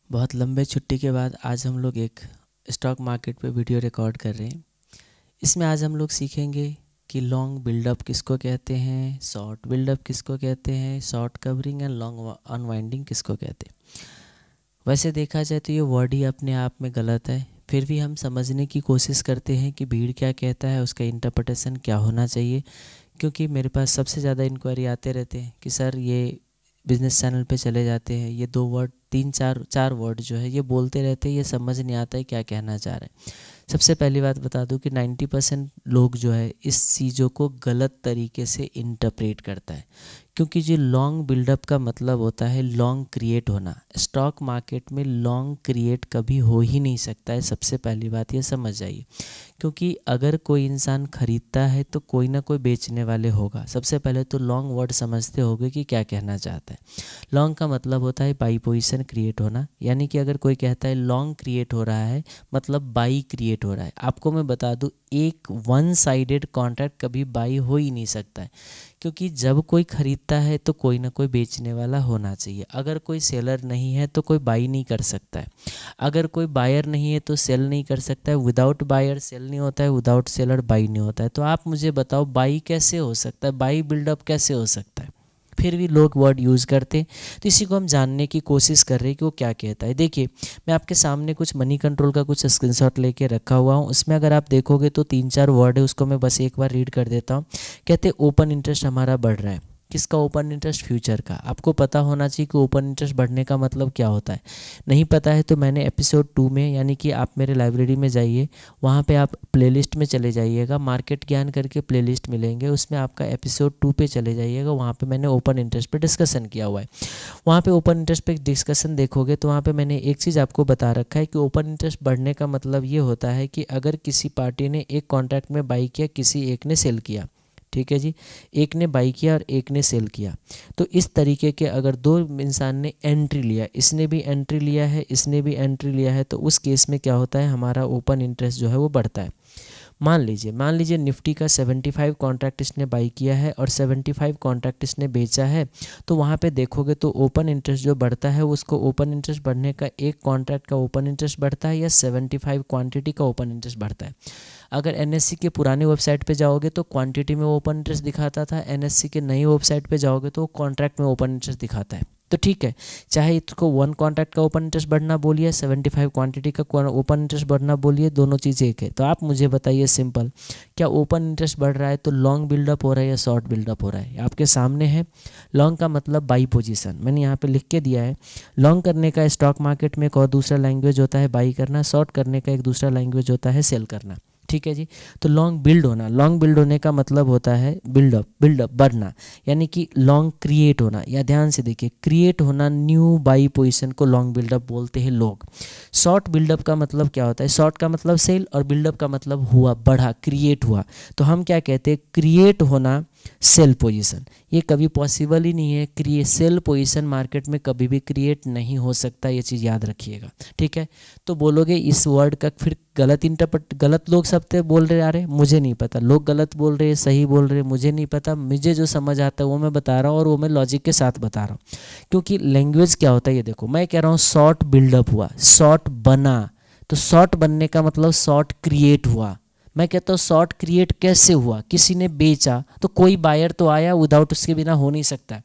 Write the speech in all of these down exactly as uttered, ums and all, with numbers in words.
बहुत लंबे छुट्टी के बाद आज हम लोग एक स्टॉक मार्केट पे वीडियो रिकॉर्ड कर रहे हैं। इसमें आज हम लोग सीखेंगे कि लॉन्ग बिल्डअप किसको कहते हैं, शॉर्ट बिल्डअप किसको कहते हैं, short covering and long unwinding किसको कहते हैं। वैसे देखा जाए तो ये वर्ड ही अपने आप में गलत है, फिर भी हम समझने की कोशिश करते हैं कि भीड़ क्या कहता है, उसका इंटरप्रिटेशन क्या होना चाहिए। क्योंकि मेरे पास सबसे ज़्यादा इंक्वायरी आते रहते हैं कि सर ये बिजनेस चैनल पे चले जाते हैं, ये दो वर्ड तीन चार चार वर्ड जो है ये बोलते रहते हैं, ये समझ नहीं आता है क्या कहना चाह रहे हैं। सबसे पहली बात बता दूं कि नब्बे परसेंट लोग जो है इस चीज़ों को गलत तरीके से इंटरप्रेट करता है। क्योंकि जो लॉन्ग बिल्डअप का मतलब होता है लॉन्ग क्रिएट होना। स्टॉक मार्केट में लॉन्ग क्रिएट कभी हो ही नहीं सकता है, सबसे पहली बात ये समझ जाइए। क्योंकि अगर कोई इंसान खरीदता है तो कोई ना कोई बेचने वाले होगा। सबसे पहले तो लॉन्ग वर्ड समझते होगे कि क्या कहना चाहता है। लॉन्ग का मतलब होता है बाई पोजीशन क्रिएट होना, यानी कि अगर कोई कहता है लॉन्ग क्रिएट हो रहा है मतलब बाई क्रिएट हो रहा है। आपको मैं बता दूं एक वन साइडेड कॉन्ट्रैक्ट कभी बाई हो ही नहीं सकता है, क्योंकि जब कोई खरीदता है तो कोई ना कोई बेचने वाला होना चाहिए। अगर कोई सेलर नहीं है तो कोई बाई नहीं कर सकता है, अगर कोई बायर नहीं है तो सेल नहीं कर सकता है। विदाउट बायर सेल नहीं होता है, विदाउट सेलर बाई नहीं होता है। तो आप मुझे बताओ बाई कैसे हो सकता है, बाई बिल्डअप कैसे हो सकता है। फिर भी लोग वर्ड यूज़ करते हैं, तो इसी को हम जानने की कोशिश कर रहे हैं कि वो क्या कहता है। देखिए मैं आपके सामने कुछ मनी कंट्रोल का कुछ स्क्रीनशॉट लेके रखा हुआ हूँ। उसमें अगर आप देखोगे तो तीन चार वर्ड है, उसको मैं बस एक बार रीड कर देता हूँ। कहते ओपन इंटरेस्ट हमारा बढ़ रहा है। किसका ओपन इंटरेस्ट? फ्यूचर का। आपको पता होना चाहिए कि ओपन इंटरेस्ट बढ़ने का मतलब क्या होता है। नहीं पता है तो मैंने एपिसोड टू में, यानी कि आप मेरे लाइब्रेरी में जाइए, वहाँ पे आप प्लेलिस्ट में चले जाइएगा, मार्केट ज्ञान करके प्लेलिस्ट मिलेंगे, उसमें आपका एपिसोड टू पे चले जाइएगा। वहाँ पे मैंने ओपन इंटरेस्ट पे डिस्कशन किया हुआ है। वहाँ पे ओपन इंटरेस्ट पे डिस्कशन देखोगे तो वहाँ पे मैंने एक चीज़ आपको बता रखा है कि ओपन इंटरेस्ट बढ़ने का मतलब ये होता है कि अगर किसी पार्टी ने एक कॉन्ट्रैक्ट में बाई किया, किसी एक ने सेल किया, ठीक है जी, एक ने बाई किया और एक ने सेल किया, तो इस तरीके के अगर दो इंसान ने एंट्री लिया, इसने भी एंट्री लिया है, इसने भी एंट्री लिया है, तो उस केस में क्या होता है, हमारा ओपन इंटरेस्ट जो है वो बढ़ता है। मान लीजिए मान लीजिए निफ्टी का पचहत्तर कॉन्ट्रैक्ट इसने बाई किया है और पचहत्तर कॉन्ट्रैक्ट इसने बेचा है, तो वहाँ पे देखोगे तो ओपन इंटरेस्ट जो बढ़ता है उसको ओपन इंटरेस्ट बढ़ने का एक कॉन्ट्रैक्ट का ओपन इंटरेस्ट बढ़ता है या पचहत्तर क्वांटिटी का ओपन इंटरेस्ट बढ़ता है। अगर एनएससी के पुराने वेबसाइट पे जाओगे तो क्वांटिटी में ओपन इंटरेस्ट दिखाता था, एनएससी के नई वेबसाइट पे जाओगे तो कॉन्ट्रैक्ट में ओपन इंटरेस्ट दिखाता है। तो ठीक है, चाहे इसको वन कॉन्ट्रैक्ट का ओपन इंटरेस्ट बढ़ना बोलिए, पचहत्तर क्वांटिटी का ओपन इंटरेस्ट बढ़ना बोलिए, दोनों चीज़ें एक है। तो आप मुझे बताइए सिंपल, क्या ओपन इंटरेस्ट बढ़ रहा है तो लॉन्ग बिल्डअप हो रहा है या शॉर्ट बिल्डअप हो रहा है? आपके सामने है। लॉन्ग का मतलब बाई पोजीशन, मैंने यहाँ पे लिख के दिया है। लॉन्ग करने का स्टॉक मार्केट में एक और दूसरा लैंग्वेज होता है बाई करना, शॉर्ट करने का एक दूसरा लैंग्वेज होता है सेल करना, ठीक है जी। तो लॉन्ग बिल्ड होना, लॉन्ग बिल्ड होने का मतलब होता है बिल्डअप, बिल्डअप बढ़ना, यानी कि लॉन्ग क्रिएट होना। या ध्यान से देखिए, क्रिएट होना न्यू बाई पोजीशन को लॉन्ग बिल्डअप बोलते हैं लोग। शॉर्ट बिल्डअप का मतलब क्या होता है? शॉर्ट का मतलब सेल और बिल्डअप का मतलब हुआ, बढ़ा, क्रिएट हुआ। तो हम क्या कहते हैं? क्रिएट होना सेल पोजीशन। ये कभी पॉसिबल ही नहीं है। क्रिएट सेल पोजीशन मार्केट में कभी भी क्रिएट नहीं हो सकता, ये चीज़ याद रखिएगा, ठीक है। तो बोलोगे इस वर्ड का फिर गलत इंटरप्रेट, गलत लोग सब थे बोल रहे आ रहे, मुझे नहीं पता, लोग गलत बोल रहे सही बोल रहे मुझे नहीं पता। मुझे जो समझ आता है वो मैं बता रहा हूँ और वो मैं लॉजिक के साथ बता रहा हूँ। क्योंकि लैंग्वेज क्या होता है ये देखो, मैं कह रहा हूँ शॉर्ट बिल्डअप हुआ, शॉर्ट बना, तो शॉर्ट बनने का मतलब शॉर्ट क्रिएट हुआ। मैं कहता हूँ शॉर्ट क्रिएट कैसे हुआ? किसी ने बेचा तो कोई बायर तो आया, विदाउट उसके बिना हो नहीं सकता है,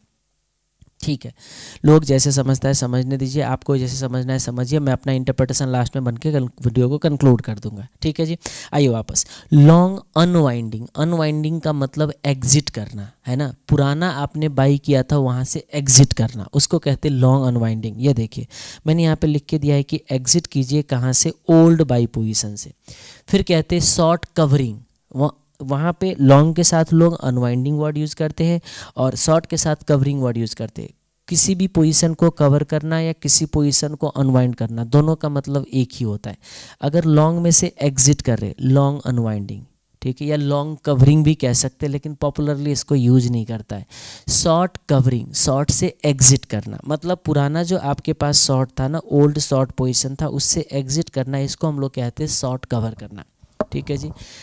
ठीक है। लोग जैसे समझता है समझने दीजिए, आपको जैसे समझना है समझिए। मैं अपना इंटरप्रिटेशन लास्ट में बन के वीडियो को कंक्लूड कर दूंगा, ठीक है जी। आइए वापस, लॉन्ग अनवाइंडिंग। अनवाइंडिंग का मतलब एग्जिट करना है ना, पुराना आपने बाई किया था वहाँ से एग्जिट करना, उसको कहते हैं लॉन्ग अनवाइंडिंग। ये देखिए मैंने यहाँ पे लिख के दिया है कि एग्जिट कीजिए कहाँ से? ओल्ड बाई पोजीशन से। फिर कहते हैं शॉर्ट कवरिंग, वहाँ पे लॉन्ग के साथ लोग अनवाइंडिंग वर्ड यूज़ करते हैं और शॉर्ट के साथ कवरिंग वर्ड यूज़ करते हैं। किसी भी पोजीशन को कवर करना या किसी पोजीशन को अनवाइंड करना, दोनों का मतलब एक ही होता है। अगर लॉन्ग में से एग्जिट कर रहे, लॉन्ग अनवाइंडिंग, ठीक है, या लॉन्ग कवरिंग भी कह सकते हैं, लेकिन पॉपुलरली इसको यूज नहीं करता है। शॉर्ट कवरिंग, शॉर्ट से एग्जिट करना, मतलब पुराना जो आपके पास शॉर्ट था ना, ओल्ड शॉर्ट पोजीशन था, उससे एग्जिट करना, इसको हम लोग कहते हैं शॉर्ट कवर करना, ठीक है जी।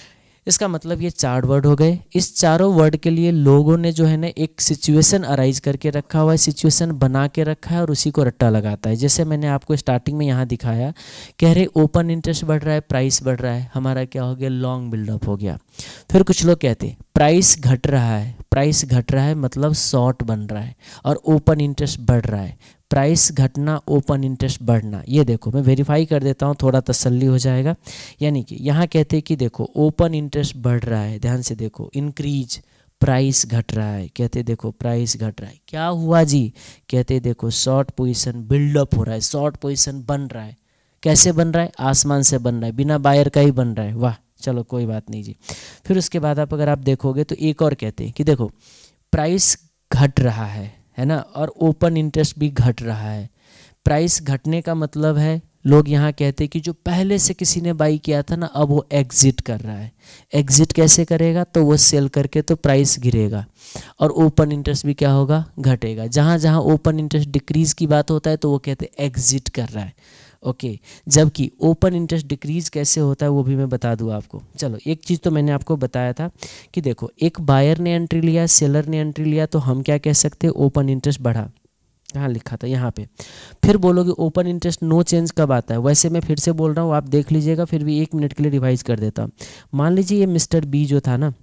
इसका मतलब ये चार वर्ड हो गए। इस चारों वर्ड के लिए लोगों ने जो है ना एक सिचुएशन अराइज करके रखा हुआ है, सिचुएशन बना के रखा है और उसी को रट्टा लगाता है। जैसे मैंने आपको स्टार्टिंग में यहाँ दिखाया, कह रहे ओपन इंटरेस्ट बढ़ रहा है, प्राइस बढ़ रहा है, हमारा क्या हो गया, लॉन्ग बिल्डअप हो गया। फिर कुछ लोग कहते हैं प्राइस घट रहा है, प्राइस घट रहा है मतलब शॉर्ट बन रहा है, और ओपन इंटरेस्ट बढ़ रहा है, प्राइस घटना ओपन इंटरेस्ट बढ़ना। ये देखो मैं वेरीफाई कर देता हूँ, थोड़ा तसल्ली हो जाएगा। यानी कि यहाँ कहते हैं कि देखो ओपन इंटरेस्ट बढ़ रहा है, ध्यान से देखो, इंक्रीज, प्राइस घट रहा है, कहते देखो प्राइस घट रहा है, क्या हुआ जी, कहते देखो शॉर्ट पोजीशन बिल्डअप हो रहा है, शॉर्ट पोजीशन बन रहा है। कैसे बन रहा है, आसमान से बन रहा है, बिना बायर का ही बन रहा है। वाह, चलो कोई बात नहीं जी। फिर उसके बाद आप अगर आप देखोगे तो एक और कहते हैं कि देखो प्राइस घट रहा है, है ना, और ओपन इंटरेस्ट भी घट रहा है। प्राइस घटने का मतलब है, लोग यहाँ कहते हैं कि जो पहले से किसी ने बाई किया था ना, अब वो एग्जिट कर रहा है। एग्जिट कैसे करेगा, तो वो सेल करके तो प्राइस गिरेगा, और ओपन इंटरेस्ट भी क्या होगा, घटेगा। जहाँ जहाँ ओपन इंटरेस्ट डिक्रीज की बात होता है तो वो कहते हैं एग्जिट कर रहा है। ओके okay, जबकि ओपन इंटरेस्ट डिक्रीज कैसे होता है वो भी मैं बता दूँ आपको। चलो एक चीज़ तो मैंने आपको बताया था कि देखो एक बायर ने एंट्री लिया, सेलर ने एंट्री लिया, तो हम क्या कह सकते हैं, ओपन इंटरेस्ट बढ़ा। कहाँ लिखा था, यहाँ पे। फिर बोलोगे ओपन इंटरेस्ट नो चेंज कब आता है, वैसे मैं फिर से बोल रहा हूँ, आप देख लीजिएगा, फिर भी एक मिनट के लिए रिवाइज कर देता हूँ। मान लीजिए ये मिस्टर बी जो था ना,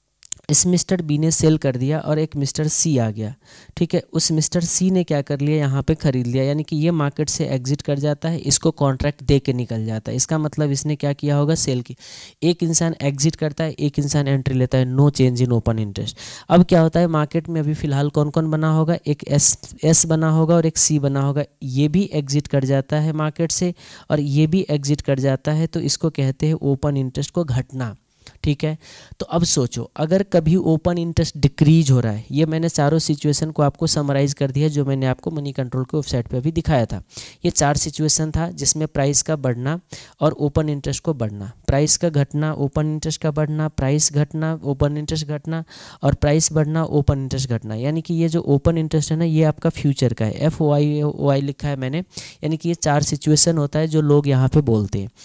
इस मिस्टर बी ने सेल कर दिया और एक मिस्टर सी आ गया, ठीक है। उस मिस्टर सी ने क्या कर लिया, यहाँ पे खरीद लिया, यानी कि ये मार्केट से एग्जिट कर जाता है, इसको कॉन्ट्रैक्ट दे के निकल जाता है। इसका मतलब इसने क्या किया होगा, सेल की। एक इंसान एग्जिट करता है, एक इंसान एंट्री लेता है, no change in open interest. अब क्या होता है मार्केट में, अभी फिलहाल कौन कौन बना होगा, एक एस एस बना होगा और एक सी बना होगा। ये भी एग्जिट कर जाता है मार्केट से और ये भी एग्जिट कर जाता है, तो इसको कहते हैं ओपन इंटरेस्ट को घटना, ठीक है। तो अब सोचो अगर कभी ओपन इंटरेस्ट डिक्रीज हो रहा है, ये मैंने चारों सिचुएशन को आपको समराइज कर दिया जो मैंने आपको मनी कंट्रोल के वेबसाइट पे भी दिखाया था। ये चार सिचुएशन था जिसमें प्राइस का बढ़ना और ओपन इंटरेस्ट को बढ़ना, प्राइस का घटना, ओपन इंटरेस्ट का बढ़ना, प्राइस घटना, ओपन इंटरेस्ट घटना, और प्राइस बढ़ना, ओपन इंटरेस्ट घटना। यानी कि ये जो ओपन इंटरेस्ट है ना, ये आपका फ्यूचर का है, एफ ओ आई ओ आई लिखा है मैंने। यानी कि ये चार सिचुएशन होता है जो लोग यहाँ पे बोलते हैं।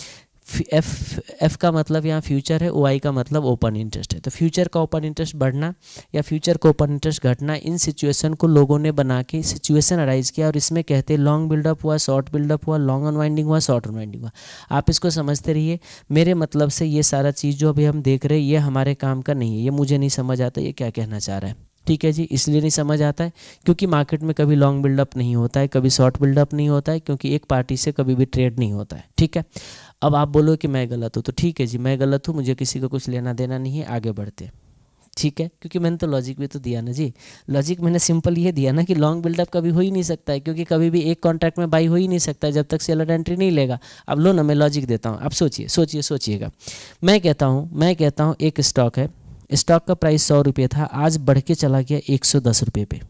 एफ एफ का मतलब यहाँ फ्यूचर है, ओ आई का मतलब ओपन इंटरेस्ट है। तो फ्यूचर का ओपन इंटरेस्ट बढ़ना या फ्यूचर का ओपन इंटरेस्ट घटना, इन सिचुएशन को लोगों ने बना के सिचुएशन अराइज किया और इसमें कहते हैं लॉन्ग बिल्डअप हुआ, शॉर्ट बिल्डअप हुआ, लॉन्ग अनवाइंडिंग हुआ, शॉर्ट अनवाइंडिंग हुआ। आप इसको समझते रहिए। मेरे मतलब से ये सारा चीज़ जो अभी हम देख रहे हैं ये हमारे काम का नहीं है, ये मुझे नहीं समझ आता ये क्या कहना चाह रहा है, ठीक है जी। इसलिए नहीं समझ आता है क्योंकि मार्केट में कभी लॉन्ग बिल्डअप नहीं होता है, कभी शॉर्ट बिल्डअप नहीं होता है, क्योंकि एक पार्टी से कभी भी ट्रेड नहीं होता है, ठीक है। अब आप बोलो कि मैं गलत हूँ, तो ठीक है जी, मैं गलत हूँ, मुझे किसी को कुछ लेना देना नहीं है, आगे बढ़ते, ठीक है। क्योंकि मैंने तो लॉजिक भी तो दिया ना जी। लॉजिक मैंने सिंपल ये दिया ना कि लॉन्ग बिल्डअप कभी हो ही नहीं सकता है, क्योंकि कभी भी एक कॉन्ट्रैक्ट में बाई हो ही नहीं सकता है जब तक सेलर एंट्री नहीं लेगा। अब लो ना, मैं लॉजिक देता हूँ, आप सोचिए सोचिए सोचिएगा। मैं कहता हूँ मैं कहता हूँ एक स्टॉक है, स्टॉक का प्राइस सौ रुपये था, आज बढ़ के चला गया एक सौ दस रुपये पे,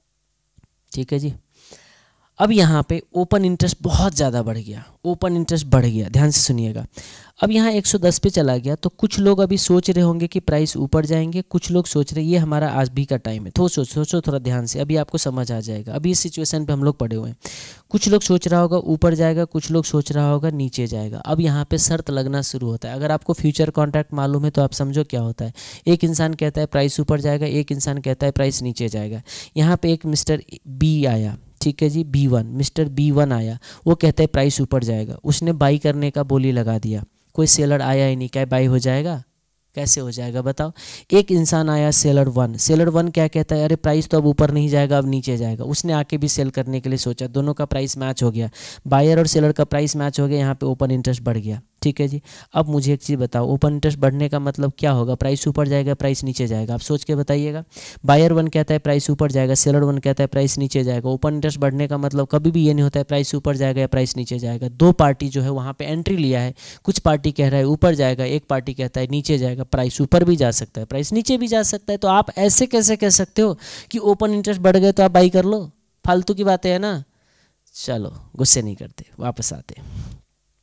ठीक है जी। अब यहाँ पे ओपन इंटरेस्ट बहुत ज़्यादा बढ़ गया, ओपन इंटरेस्ट बढ़ गया, ध्यान से सुनिएगा। अब यहाँ एक सौ दस पे चला गया, तो कुछ लोग अभी सोच रहे होंगे कि प्राइस ऊपर जाएंगे, कुछ लोग सोच रहे ये हमारा आज भी का टाइम है। तो सोचो सोचो थोड़ा ध्यान से, अभी आपको समझ आ जाएगा। अभी इस सिचुएशन पे हम लोग पड़े हुए हैं। कुछ लोग सोच रहा होगा ऊपर जाएगा, कुछ लोग सोच रहा होगा नीचे जाएगा। अब यहाँ पे शर्त लगना शुरू होता है। अगर आपको फ्यूचर कॉन्ट्रैक्ट मालूम है तो आप समझो क्या होता है। एक इंसान कहता है प्राइस ऊपर जाएगा, एक इंसान कहता है प्राइस नीचे जाएगा। यहाँ पे एक मिस्टर बी आया, ठीक है जी, B one, mister B one आया, वो कहता है प्राइस ऊपर जाएगा, उसने बाई करने का बोली लगा दिया, कोई सेलर आया ही नहीं, क्या बाई हो जाएगा? कैसे हो जाएगा बताओ। एक इंसान आया सेलर वन, सेलर वन क्या कहता है, अरे प्राइस तो अब ऊपर नहीं जाएगा, अब नीचे जाएगा, उसने आके भी सेल करने के लिए सोचा, दोनों का प्राइस मैच हो गया, बायर और सेलर का प्राइस मैच हो गया, यहाँ पे ओपन इंटरेस्ट बढ़ गया, ठीक है जी। अब मुझे एक चीज़ बताओ, ओपन इंटरेस्ट बढ़ने का मतलब क्या होगा, प्राइस ऊपर जाएगा, प्राइस नीचे जाएगा, आप सोच के बताइएगा। बायर वन कहता है प्राइस ऊपर जाएगा, सेलर वन कहता है प्राइस नीचे जाएगा। ओपन इंटरेस्ट बढ़ने का मतलब कभी भी ये नहीं होता है प्राइस ऊपर जाएगा या प्राइस नीचे जाएगा। दो पार्टी जो है वहाँ पे एंट्री लिया है, कुछ पार्टी कह रहा है ऊपर जाएगा, एक पार्टी कहता है नीचे जाएगा। प्राइस ऊपर भी जा सकता है, प्राइस नीचे भी जा सकता है। तो आप ऐसे कैसे कह सकते हो कि ओपन इंटरेस्ट बढ़ गए तो आप बाई कर लो? फालतू की बातें है ना। चलो गुस्से नहीं करते, वापस आते।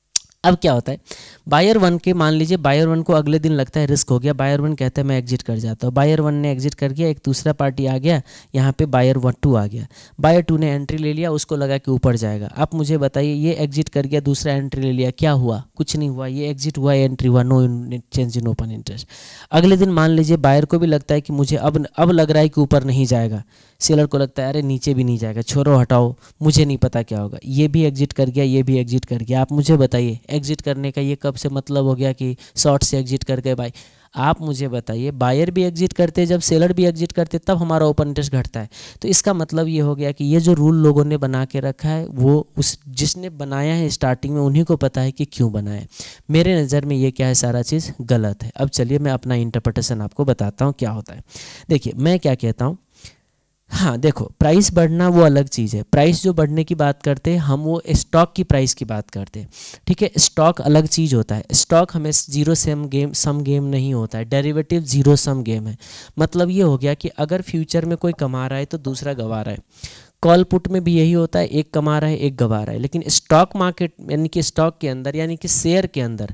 अब क्या होता है, बायर वन के मान लीजिए बायर वन को अगले दिन लगता है रिस्क हो गया, बायर वन कहता है मैं एग्जिट कर जाता हूँ, बायर वन ने एग्जिट कर गया, एक दूसरा पार्टी आ गया, यहाँ पे बायर वन टू आ गया, बायर टू ने एंट्री ले लिया, उसको लगा कि ऊपर जाएगा। आप मुझे बताइए, ये एग्जिट कर गया, दूसरा एंट्री ले लिया, क्या हुआ? कुछ नहीं हुआ, ये एग्जिट हुआ, एंट्री हुआ, no change in open interest. अगले दिन मान लीजिए बायर को भी लगता है कि मुझे अब अब लग रहा है कि ऊपर नहीं जाएगा, सेलर को लगता है अरे नीचे भी नहीं जाएगा, छोड़ो हटाओ, मुझे नहीं पता क्या होगा, ये भी एग्जिट कर गया, ये भी एग्जिट कर गया। आप मुझे बताइए एग्जिट करने का ये कब से मतलब हो गया कि शॉर्ट से एग्जिट कर गए भाई? आप मुझे बताइए, बायर भी एग्जिट करते जब सेलर भी एग्जिट करते तब हमारा ओपन इंटरेस्ट घटता है। तो इसका मतलब ये हो गया कि ये जो रूल लोगों ने बना के रखा है वो उस जिसने बनाया है स्टार्टिंग में उन्हीं को पता है कि क्यों बनाया है। मेरे नज़र में ये क्या है, सारा चीज़ गलत है। अब चलिए मैं अपना इंटरप्रिटेशन आपको बताता हूँ क्या होता है। देखिए मैं क्या कहता हूँ, हाँ देखो, प्राइस बढ़ना वो अलग चीज़ है। प्राइस जो बढ़ने की बात करते हैं हम, वो स्टॉक की प्राइस की बात करते हैं, ठीक है। स्टॉक अलग चीज़ होता है। स्टॉक हमें zero sum game sum game नहीं होता है, डेरिवेटिव जीरो सम गेम है। मतलब ये हो गया कि अगर फ्यूचर में कोई कमा रहा है तो दूसरा गंवा रहा है। कॉल पुट में भी यही होता है, एक कमा रहा है एक गंवा रहा है। लेकिन स्टॉक मार्केट यानी कि स्टॉक के अंदर यानी कि शेयर के अंदर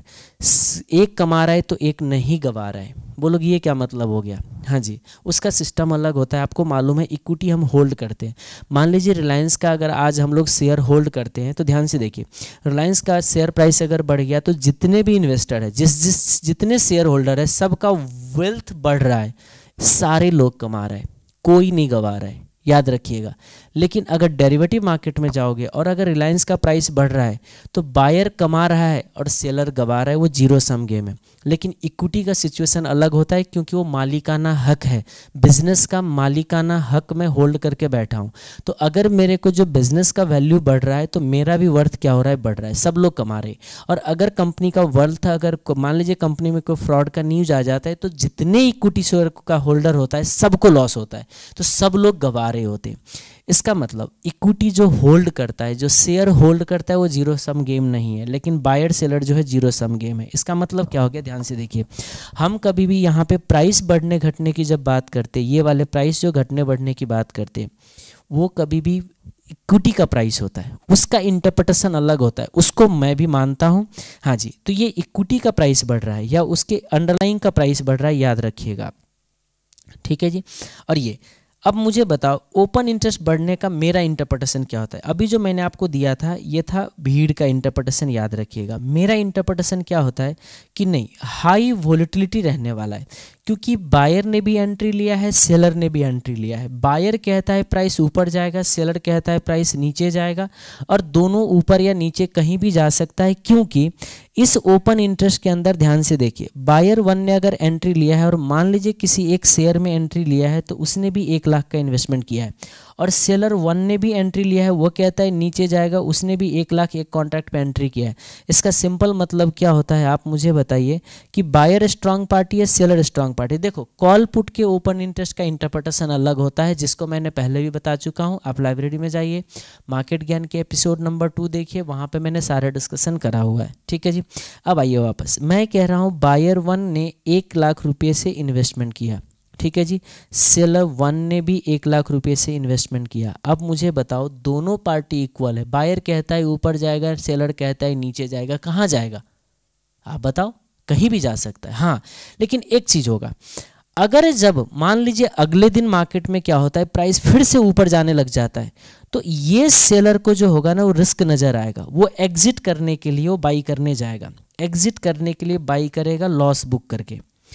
एक कमा रहा है तो एक नहीं गंवा रहा है। बोलोगे ये क्या मतलब हो गया? हाँ जी, उसका सिस्टम अलग होता है। आपको मालूम है इक्विटी हम होल्ड करते हैं। मान लीजिए रिलायंस का अगर आज हम लोग शेयर होल्ड करते हैं तो ध्यान से देखिए, रिलायंस का शेयर प्राइस अगर बढ़ गया तो जितने भी इन्वेस्टर है, जिस जिस जितने शेयर होल्डर है, सबका वेल्थ बढ़ रहा है, सारे लोग कमा रहे हैं, कोई नहीं गंवा रहा है, याद रखिएगा। लेकिन अगर डेरिवेटिव मार्केट में जाओगे और अगर रिलायंस का प्राइस बढ़ रहा है तो बायर कमा रहा है और सेलर गंवा रहा है, वो जीरो सम गेम है। लेकिन इक्विटी का सिचुएशन अलग होता है क्योंकि वो मालिकाना हक है, बिजनेस का मालिकाना हक मैं होल्ड करके बैठा हूँ। तो अगर मेरे को जो बिजनेस का वैल्यू बढ़ रहा है तो मेरा भी वर्थ क्या हो रहा है, बढ़ रहा है, सब लोग कमा रहे। और अगर कंपनी का वर्थ, अगर मान लीजिए कंपनी में कोई फ्रॉड का न्यूज आ जाता है तो जितने इक्विटी शेयर का होल्डर होता है सबको लॉस होता है, तो सब लोग गंवा रहे होते हैं। इसका मतलब इक्विटी जो होल्ड करता है, जो शेयर होल्ड करता है, वो जीरो सम गेम नहीं है। लेकिन बायर सेलर जो है जीरो सम गेम है। इसका मतलब क्या हो गया, ध्यान से देखिए। हम कभी भी यहाँ पे प्राइस बढ़ने घटने की जब बात करते, ये वाले प्राइस जो घटने बढ़ने की बात करते, वो कभी भी इक्विटी का प्राइस होता है, उसका इंटरप्रिटेशन अलग होता है, उसको मैं भी मानता हूँ। हाँ जी, तो ये इक्विटी का प्राइस बढ़ रहा है या उसके अंडरलाइंग का प्राइस बढ़ रहा है, याद रखिएगा, ठीक है जी। और ये अब मुझे बताओ ओपन इंटरेस्ट बढ़ने का मेरा इंटरप्रिटेशन क्या होता है। अभी जो मैंने आपको दिया था ये था भीड़ का इंटरप्रिटेशन, याद रखिएगा। मेरा इंटरप्रिटेशन क्या होता है कि नहीं, हाई वोलेटिलिटी रहने वाला है, क्योंकि बायर ने भी एंट्री लिया है, सेलर ने भी एंट्री लिया है। बायर कहता है प्राइस ऊपर जाएगा, सेलर कहता है प्राइस नीचे जाएगा, और दोनों ऊपर या नीचे कहीं भी जा सकता है। क्योंकि इस ओपन इंटरेस्ट के अंदर ध्यान से देखिए, बायर वन ने अगर एंट्री लिया है और मान लीजिए किसी एक शेयर में एंट्री लिया है तो उसने भी एक लाख का इन्वेस्टमेंट किया है, और सेलर वन ने भी एंट्री लिया है, वो कहता है नीचे जाएगा, उसने भी एक लाख एक कॉन्ट्रैक्ट पे एंट्री किया है। इसका सिंपल मतलब क्या होता है, आप मुझे बताइए कि बायर स्ट्रांग पार्टी है, सेलर स्ट्रांग पार्टी। देखो कॉल पुट के ओपन इंटरेस्ट का इंटरप्रिटेशन अलग होता है, जिसको मैंने पहले भी बता चुका हूँ। आप लाइब्रेरी में जाइए, मार्केट ज्ञान के एपिसोड नंबर टू देखिए, वहाँ पे मैंने सारा डिस्कशन करा हुआ है, ठीक है जी। अब आइए वापस, मैं कह रहा हूँ बायर वन ने एक लाख रुपये से इन्वेस्टमेंट किया, ठीक है जी। सेलर वन ने भी एक लाख रुपए से इन्वेस्टमेंट किया। अब मुझे बताओ दोनों पार्टी इक्वल है, बायर कहता है ऊपर जाएगा, सेलर कहता है नीचे जाएगा, कहाँ जाएगा आप बताओ? कहीं भी जा सकता है। हाँ, लेकिन एक चीज होगा, अगर जब मान लीजिए अगले दिन मार्केट में क्या होता है, प्राइस फिर से ऊपर जाने लग जाता है, तो ये सेलर को जो होगा ना वो रिस्क नजर आएगा, वो एग्जिट करने के लिए वो बाई करने जाएगा, एग्जिट करने के लिए बाई करेगा, लॉस बुक करके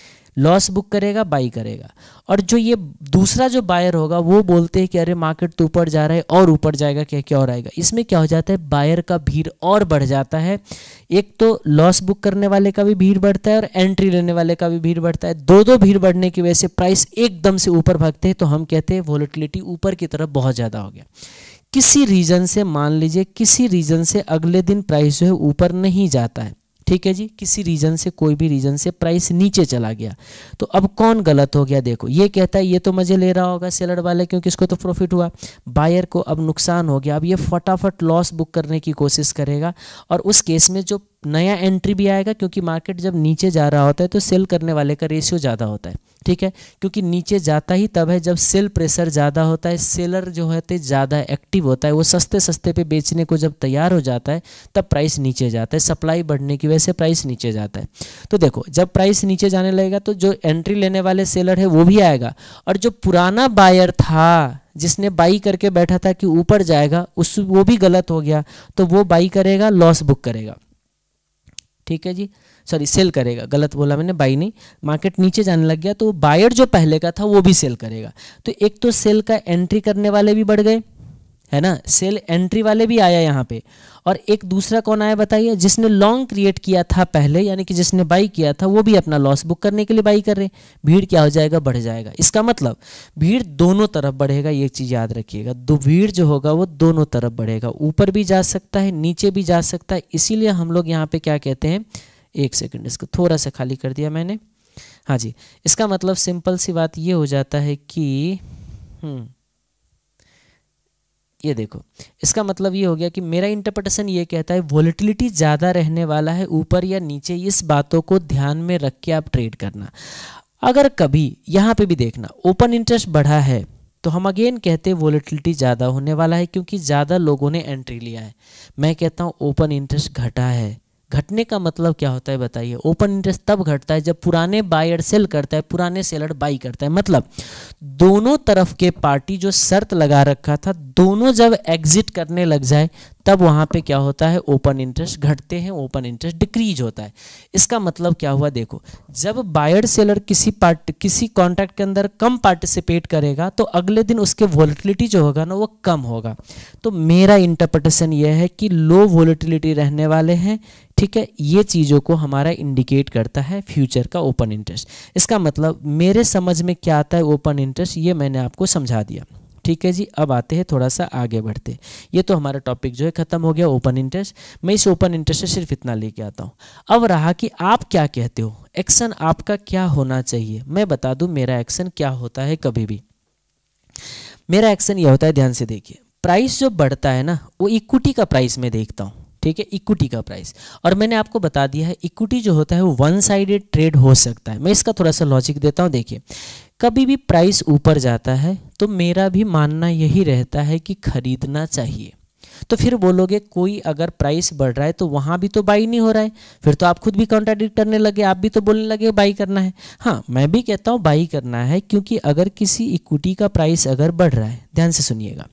लॉस बुक करेगा, बाई करेगा। और जो ये दूसरा जो बायर होगा वो बोलते हैं कि अरे मार्केट तो ऊपर जा रहा है और ऊपर जाएगा, क्या क्या और आएगा। इसमें क्या हो जाता है, बायर का भीड़ और बढ़ जाता है। एक तो लॉस बुक करने वाले का भी भीड़ बढ़ता है और एंट्री लेने वाले का भी भीड़ बढ़ता है। दो दो भीड़ बढ़ने की वजह से प्राइस एकदम से ऊपर भागते हैं, तो हम कहते हैं वोलेटिलिटी ऊपर की तरफ बहुत ज़्यादा हो गया। किसी रीजन से मान लीजिए किसी रीजन से अगले दिन प्राइस जो है ऊपर नहीं जाता है, ठीक है जी, किसी रीजन से, कोई भी रीजन से प्राइस नीचे चला गया, तो अब कौन गलत हो गया? देखो ये कहता है ये तो मजे ले रहा होगा सेलर वाले, क्योंकि इसको तो प्रॉफिट हुआ। बायर को अब नुकसान हो गया, अब ये फटाफट लॉस बुक करने की कोशिश करेगा, और उस केस में जो नया एंट्री भी आएगा, क्योंकि मार्केट जब नीचे जा रहा होता है तो सेल करने वाले का रेशियो ज़्यादा होता है, ठीक है, क्योंकि नीचे जाता ही तब है जब सेल प्रेशर ज़्यादा होता है, सेलर जो होते ज़्यादा एक्टिव होता है, वो सस्ते सस्ते पे बेचने को जब तैयार हो जाता है तब प्राइस नीचे जाता है, सप्लाई बढ़ने की वजह से प्राइस नीचे जाता है। तो देखो जब प्राइस नीचे जाने लगेगा तो जो एंट्री लेने वाले सेलर है वो भी आएगा, और जो पुराना बायर था जिसने बाई करके बैठा था कि ऊपर जाएगा, उस वो भी गलत हो गया तो वो बाई करेगा, लॉस बुक करेगा, ठीक है जी, सॉरी सेल करेगा, गलत बोला मैंने, बाई नहीं, मार्केट नीचे जाने लग गया तो बायर जो पहले का था वो भी सेल करेगा। तो एक तो सेल का एंट्री करने वाले भी बढ़ गए, है ना, सेल एंट्री वाले भी आया यहाँ पे, और एक दूसरा कौन आया बताइए, जिसने लॉन्ग क्रिएट किया था पहले, यानी कि जिसने बाई किया था वो भी अपना लॉस बुक करने के लिए बाई कर रहे। भीड़ क्या हो जाएगा, बढ़ जाएगा। इसका मतलब भीड़ दोनों तरफ बढ़ेगा, ये चीज़ याद रखिएगा, दो भीड़ जो होगा वो दोनों तरफ बढ़ेगा, ऊपर भी जा सकता है नीचे भी जा सकता है। इसीलिए हम लोग यहाँ पे क्या कहते हैं, एक सेकंड इसको थोड़ा सा खाली कर दिया मैंने, हाँ जी, इसका मतलब सिंपल सी बात ये हो जाता है कि हम्म ये देखो, इसका मतलब ये हो गया कि मेरा इंटरप्रिटेशन ये कहता है वोलेटिलिटी ज़्यादा रहने वाला है ऊपर या नीचे, इस बातों को ध्यान में रख के आप ट्रेड करना। अगर कभी यहाँ पे भी देखना ओपन इंटरेस्ट बढ़ा है तो हम अगेन कहते हैं वोलेटिलिटी ज़्यादा होने वाला है, क्योंकि ज़्यादा लोगों ने एंट्री लिया है। मैं कहता हूँ ओपन इंटरेस्ट घटा है। घटने का मतलब क्या होता है बताइए, ओपन इंटरेस्ट तब घटता है जब पुराने बायर सेल करता है, पुराने सेलर बाई करता है, मतलब दोनों तरफ के पार्टी जो शर्त लगा रखा था दोनों जब एग्जिट करने लग जाए तब वहाँ पे क्या होता है, ओपन इंटरेस्ट घटते हैं, ओपन इंटरेस्ट डिक्रीज होता है। इसका मतलब क्या हुआ, देखो जब बायर सेलर किसी पार्ट किसी कॉन्ट्रैक्ट के अंदर कम पार्टिसिपेट करेगा तो अगले दिन उसके वोलेटिलिटी जो होगा ना वो कम होगा। तो मेरा इंटरप्रिटेशन ये है कि लो वोलेटिलिटी रहने वाले हैं, ठीक है, ये चीज़ों को हमारा इंडिकेट करता है फ्यूचर का ओपन इंटरेस्ट। इसका मतलब मेरे समझ में क्या आता है ओपन इंटरेस्ट, ये मैंने आपको समझा दिया, ठीक है जी। अब आते हैं थोड़ा सा आगे बढ़ते, ये तो हमारा टॉपिक जो है खत्म हो गया ओपन इंटरेस्ट। मैं इस ओपन इंटरेस्ट से सिर्फ इतना लेके आता हूँ। अब रहा कि आप क्या कहते हो, एक्शन आपका क्या होना चाहिए। मैं बता दूं मेरा एक्शन क्या होता है, कभी भी मेरा एक्शन यह होता है, ध्यान से देखिए, प्राइस जो बढ़ता है ना वो इक्विटी का प्राइस में देखता हूँ, ठीक है, इक्विटी का प्राइस। और मैंने आपको बता दिया है इक्विटी जो होता है वो वन साइडेड ट्रेड हो सकता है। मैं इसका थोड़ा सा लॉजिक देता हूँ। देखिए कभी भी प्राइस ऊपर जाता है तो मेरा भी मानना यही रहता है कि खरीदना चाहिए। तो फिर बोलोगे कोई अगर प्राइस बढ़ रहा है तो वहाँ भी तो बाई नहीं हो रहा है, फिर तो आप खुद भी कॉन्ट्राडिक्ट करने लगे, आप भी तो बोलने लगे बाई करना है। हाँ मैं भी कहता हूँ बाई करना है, क्योंकि अगर किसी इक्विटी का प्राइस अगर बढ़ रहा है, ध्यान से सुनिएगा,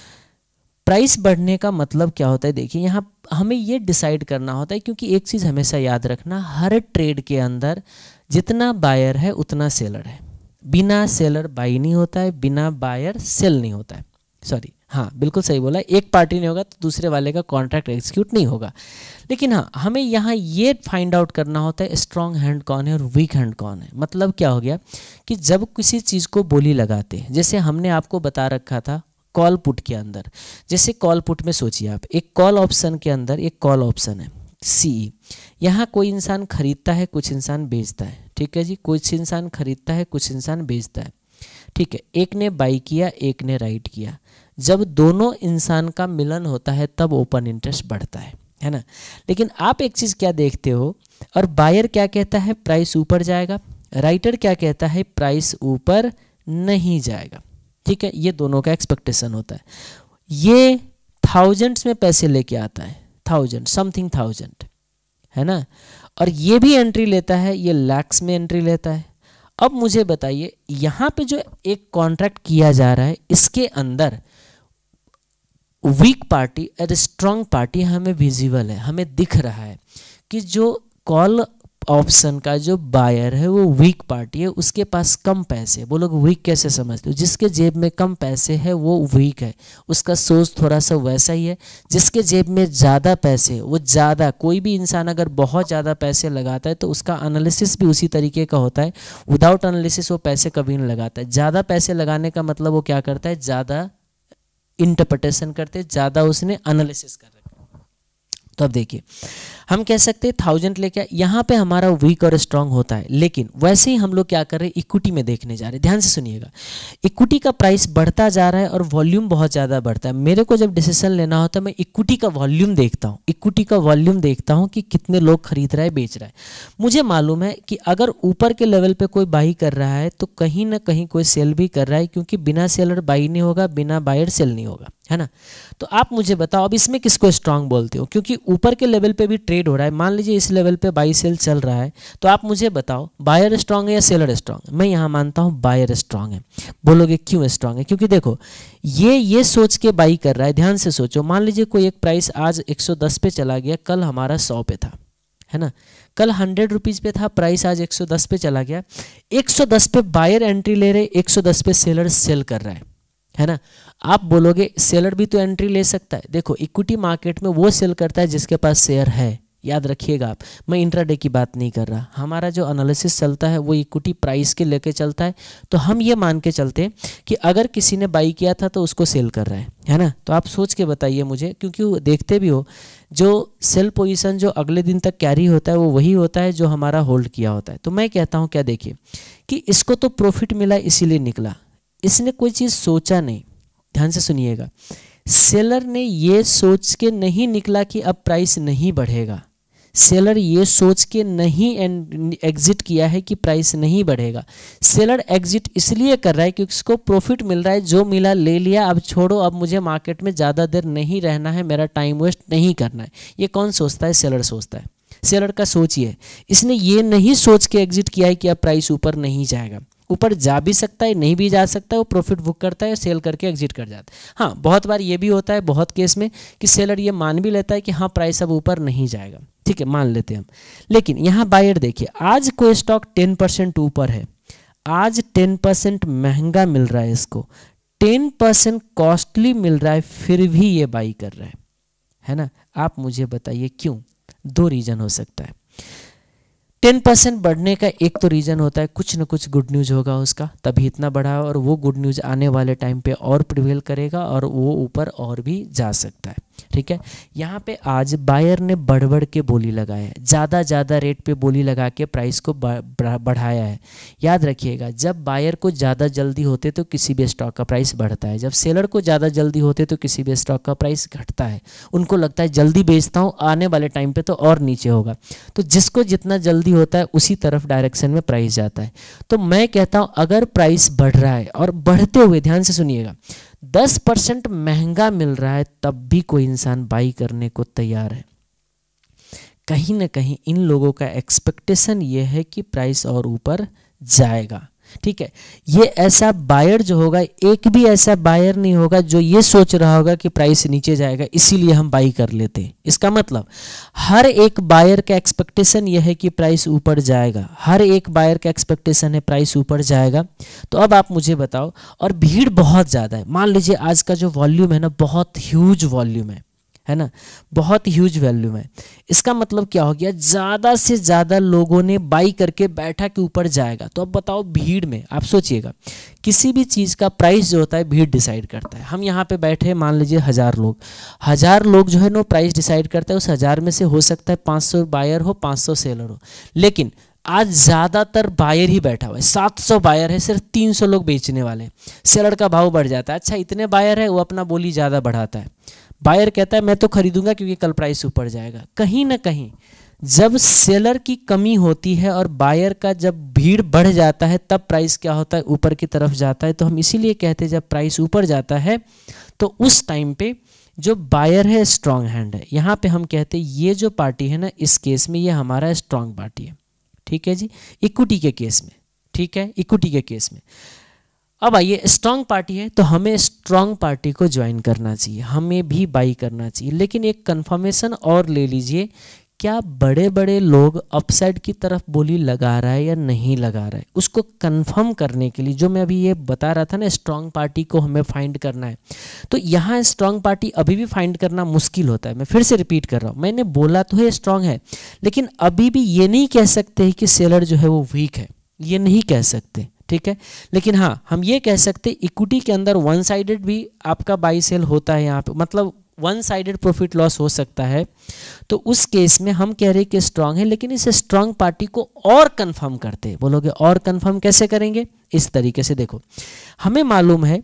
प्राइस बढ़ने का मतलब क्या होता है, देखिए यहाँ हमें ये डिसाइड करना होता है, क्योंकि एक चीज़ हमेशा याद रखना, हर ट्रेड के अंदर जितना बायर है उतना सेलर है। बिना सेलर बाई नहीं होता है, बिना बायर सेल नहीं होता है। सॉरी, हाँ बिल्कुल सही बोला, एक पार्टी नहीं होगा तो दूसरे वाले का कॉन्ट्रैक्ट एग्जीक्यूट नहीं होगा। लेकिन हाँ हमें यहाँ ये फाइंड आउट करना होता है स्ट्रॉन्ग हैंड कौन है और वीक हैंड कौन है। मतलब क्या हो गया कि जब किसी चीज़ को बोली लगाते हैं, जैसे हमने आपको बता रखा था कॉल पुट के अंदर, जैसे कॉल पुट में सोचिए आप, एक कॉल ऑप्शन के अंदर एक कॉल ऑप्शन है सी, यहाँ कोई इंसान खरीदता है कुछ इंसान बेचता है, ठीक है जी, कुछ इंसान खरीदता है कुछ इंसान बेचता है, ठीक है, एक ने बाई किया एक ने राइट किया। जब दोनों इंसान का मिलन होता है तब ओपन इंटरेस्ट बढ़ता है, है ना। लेकिन आप एक चीज़ क्या देखते हो, और बायर क्या कहता है प्राइस ऊपर जाएगा, राइटर क्या कहता है प्राइस ऊपर नहीं जाएगा, ठीक है, ये दोनों का एक्सपेक्टेशन होता है। ये थाउजेंड्स में पैसे लेके आता है, थाउजेंड समथिंग थाउजेंड, है ना, और ये भी एंट्री लेता है, ये लैक्स में एंट्री लेता है। अब मुझे बताइए यहाँ पे जो एक कॉन्ट्रैक्ट किया जा रहा है इसके अंदर वीक पार्टी और स्ट्रॉन्ग पार्टी हमें विजिबल है, हमें दिख रहा है कि जो कॉल ऑप्शन का जो बायर है वो वीक पार्टी है, उसके पास कम पैसे। वो लोग वीक कैसे समझते हो, जिसके जेब में कम पैसे है वो वीक है, उसका सोच थोड़ा सा वैसा ही है। जिसके जेब में ज़्यादा पैसे वो ज़्यादा, कोई भी इंसान अगर बहुत ज़्यादा पैसे लगाता है तो उसका एनालिसिस भी उसी तरीके का होता है। विदाउट एनालिसिस वो पैसे कभी नहीं लगाता है। ज़्यादा पैसे लगाने का मतलब वो क्या करता है, ज़्यादा इंटरप्रिटेशन करते, ज़्यादा उसने एनालिसिस कर रखा। तो अब देखिए हम कह सकते हैं थाउजेंड लेके यहाँ पे हमारा वीक और स्ट्रांग होता है, लेकिन वैसे ही हम लोग क्या कर रहे हैं, इक्विटी में देखने जा रहे हैं। ध्यान से सुनिएगा, इक्विटी का प्राइस बढ़ता जा रहा है और वॉल्यूम बहुत ज़्यादा बढ़ता है। मेरे को जब डिसीजन लेना होता है मैं इक्विटी का वॉल्यूम देखता हूँ, इक्विटी का वॉल्यूम देखता हूँ कि कितने लोग खरीद रहा है, बेच रहा है। मुझे मालूम है कि अगर ऊपर के लेवल पे कोई बाई कर रहा है तो कहीं ना कहीं कोई सेल भी कर रहा है, क्योंकि बिना सेलर बाई नहीं होगा, बिना बायर सेल नहीं होगा, है ना। तो आप मुझे बताओ अब इसमें किसको स्ट्रांग बोलते हो, क्योंकि ऊपर के लेवल पे भी ट्रेड हो रहा है। मान लीजिए इस लेवल पे बाई सेल चल रहा है, तो आप मुझे बताओ बायर स्ट्रांग है या सेलर स्ट्रांग है। मैं यहाँ मानता हूँ बायर स्ट्रांग है। बोलोगे क्यों स्ट्रांग है? क्योंकि देखो ये ये सोच के बाई कर रहा है। ध्यान से सोचो, मान लीजिए कोई एक प्राइस आज एक सौ दस पे चला गया, कल हमारा सौ पे था, है ना। कल हंड्रेड रुपीज़ पे था प्राइस, आज एक सौ दस पे चला गया। एक सौ दस पे बायर एंट्री ले रहे, एक सौ दस पे सेलर सेल कर रहा है, है ना। आप बोलोगे सेलर भी तो एंट्री ले सकता है। देखो इक्विटी मार्केट में वो सेल करता है जिसके पास शेयर है, याद रखिएगा आप। मैं इंट्राडे की बात नहीं कर रहा, हमारा जो एनालिसिस चलता है वो इक्विटी प्राइस के लेके चलता है। तो हम ये मान के चलते हैं कि अगर किसी ने बाई किया था तो उसको सेल कर रहा है, है ना। तो आप सोच के बताइए मुझे, क्योंकि वो देखते भी हो जो सेल पोजीशन जो अगले दिन तक कैरी होता है वो वही होता है जो हमारा होल्ड किया होता है। तो मैं कहता हूँ क्या, देखिए कि इसको तो प्रॉफिट मिला इसीलिए निकला, इसने कोई चीज़ सोचा नहीं। ध्यान से सुनिएगा, सेलर ने ये सोच के नहीं निकला कि अब प्राइस नहीं बढ़ेगा, सेलर ये सोच के नहीं एग्जिट किया है कि प्राइस नहीं बढ़ेगा। सेलर एग्जिट इसलिए कर रहा है क्योंकि उसको प्रॉफिट मिल रहा है, जो मिला ले लिया, अब छोड़ो, अब मुझे मार्केट में ज़्यादा देर नहीं रहना है, मेरा टाइम वेस्ट नहीं करना है। ये कौन सोचता है? सेलर सोचता है। सेलर का सोच ये है, इसने ये नहीं सोच के एग्जिट किया है कि अब प्राइस ऊपर नहीं जाएगा। ऊपर जा भी सकता है, नहीं भी जा सकता है, वो प्रॉफिट बुक करता है, सेल करके एग्जिट कर जाता है। हाँ, बहुत बार ये भी होता है, बहुत केस में, कि सेलर ये मान भी लेता है कि हाँ प्राइस अब ऊपर नहीं जाएगा, ठीक है, मान लेते हैं हम। लेकिन यहाँ बायर देखिए, आज कोई स्टॉक टेन परसेंट ऊपर है, आज टेन परसेंट महंगा मिल रहा है, इसको टेन परसेंट कॉस्टली मिल रहा है, फिर भी ये बाई कर रहा है, है ना। आप मुझे बताइए क्यों? दो रीज़न हो सकता है। टेन परसेंट बढ़ने का एक तो रीज़न होता है कुछ न कुछ गुड न्यूज़ होगा उसका, तभी इतना बढ़ा, और वो गुड न्यूज़ आने वाले टाइम पे और प्रिवेल करेगा और वो ऊपर और भी जा सकता है, ठीक है। यहाँ पे आज बायर ने बढ़ बढ़ के बोली लगाया है, ज़्यादा ज़्यादा रेट पे बोली लगा के प्राइस को बढ़ाया है। याद रखिएगा, जब बायर को ज़्यादा जल्दी होते तो किसी भी स्टॉक का प्राइस बढ़ता है, जब सेलर को ज़्यादा जल्दी होते तो किसी भी स्टॉक का प्राइस घटता है। उनको लगता है जल्दी बेचता हूँ, आने वाले टाइम पे तो और नीचे होगा। तो जिसको जितना जल्दी होता है उसी तरफ डायरेक्शन में प्राइस जाता है। तो मैं कहता हूँ अगर प्राइस बढ़ रहा है और बढ़ते हुए, ध्यान से सुनिएगा, दस परसेंट महंगा मिल रहा है, तब भी कोई इंसान बाई करने को तैयार है। कहीं ना कहीं इन लोगों का एक्सपेक्टेशन ये है कि प्राइस और ऊपर जाएगा, ठीक है। ये ऐसा बायर जो होगा, एक भी ऐसा बायर नहीं होगा जो ये सोच रहा होगा कि प्राइस नीचे जाएगा इसीलिए हम बाई कर लेते हैं। इसका मतलब हर एक बायर का एक्सपेक्टेशन ये है कि प्राइस ऊपर जाएगा, हर एक बायर का एक्सपेक्टेशन है प्राइस ऊपर जाएगा। तो अब आप मुझे बताओ, और भीड़ बहुत ज़्यादा है, मान लीजिए आज का जो वॉल्यूम है ना, बहुत ह्यूज वॉल्यूम है, है ना, बहुत ह्यूज वैल्यूम है। इसका मतलब क्या हो गया, ज़्यादा से ज़्यादा लोगों ने बाई करके बैठा कि ऊपर जाएगा। तो अब बताओ भीड़ में, आप सोचिएगा, किसी भी चीज़ का प्राइस जो होता है भीड़ डिसाइड करता है। हम यहाँ पे बैठे, मान लीजिए हज़ार लोग, हज़ार लोग जो है ना प्राइस डिसाइड करता है। उस हज़ार में से हो सकता है पाँच सौ बायर हो, पाँच सौ सेलर हो, लेकिन आज ज़्यादातर बायर ही बैठा हुआ है। सात सौ बायर है, सिर्फ तीन सौ लोग बेचने वाले हैं, सेलर का भाव बढ़ जाता है। अच्छा, इतने बायर है, वो अपना बोली ज़्यादा बढ़ाता है, बायर कहता है मैं तो खरीदूंगा क्योंकि कल प्राइस ऊपर जाएगा। कहीं ना कहीं जब सेलर की कमी होती है और बायर का जब भीड़ बढ़ जाता है, तब प्राइस क्या होता है, ऊपर की तरफ जाता है। तो हम इसीलिए कहते हैं जब प्राइस ऊपर जाता है तो उस टाइम पे जो बायर है स्ट्रांग हैंड है। यहाँ पे हम कहते हैं ये जो पार्टी है ना, इस केस में ये हमारा स्ट्रांग पार्टी है, ठीक है जी, इक्विटी के केस में, ठीक है, इक्विटी के केस में। अब आइए, स्ट्रांग पार्टी है तो हमें स्ट्रांग पार्टी को ज्वाइन करना चाहिए, हमें भी बाई करना चाहिए। लेकिन एक कंफर्मेशन और ले लीजिए, क्या बड़े बड़े लोग अपसाइड की तरफ बोली लगा रहा है या नहीं लगा रहा है, उसको कंफर्म करने के लिए जो मैं अभी ये बता रहा था ना, स्ट्रांग पार्टी को हमें फाइंड करना है। तो यहाँ स्ट्रांग पार्टी अभी भी फाइंड करना मुश्किल होता है। मैं फिर से रिपीट कर रहा हूँ, मैंने बोला तो है स्ट्रांग है, लेकिन अभी भी ये नहीं कह सकते कि सेलर जो है वो वीक है, ये नहीं कह सकते, ठीक है। लेकिन हाँ, हम ये कह सकते इक्विटी के अंदर वन साइडेड भी आपका बाई सेल होता है यहाँ पे, मतलब वन साइडेड प्रॉफिट लॉस हो सकता है, तो उस केस में हम कह रहे हैं कि स्ट्रांग है, लेकिन इस स्ट्रांग पार्टी को और कंफर्म करते हैं। बोलोगे और कंफर्म कैसे करेंगे? इस तरीके से देखो, हमें मालूम है